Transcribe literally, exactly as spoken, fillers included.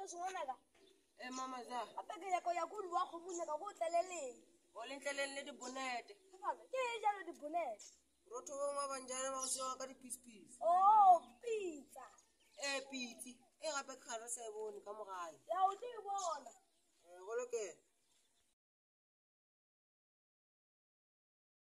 Yes, one aga. Eh, Mama za. Apa ke ya ko ya ku lwa go bunya ka go tleleleng. O le ntleleng le di bonete. Baba, ke e jalo di bonete. Rotho bo ma banjana ba go ka di piece piece. Oh, pizza. Eh, pizza. E gape kharo sa e bone ka mogae. Ya o di bona. Eh, go loke.